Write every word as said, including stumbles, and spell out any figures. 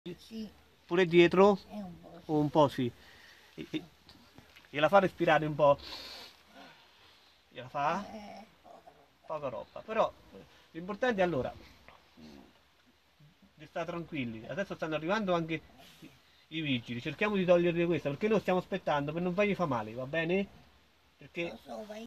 Sì, Pure dietro? è un po' sì. Un po' sì. E- e- Gliela fa respirare un po'. Gliela fa? Eh, poca roba. Poca roba. Però eh, l'importante è allora di stare tranquilli. Adesso stanno arrivando anche i, i vigili. Cerchiamo di togliergli questa perché noi stiamo aspettando per non fargli fa male, va bene? Perché Lo so, vai.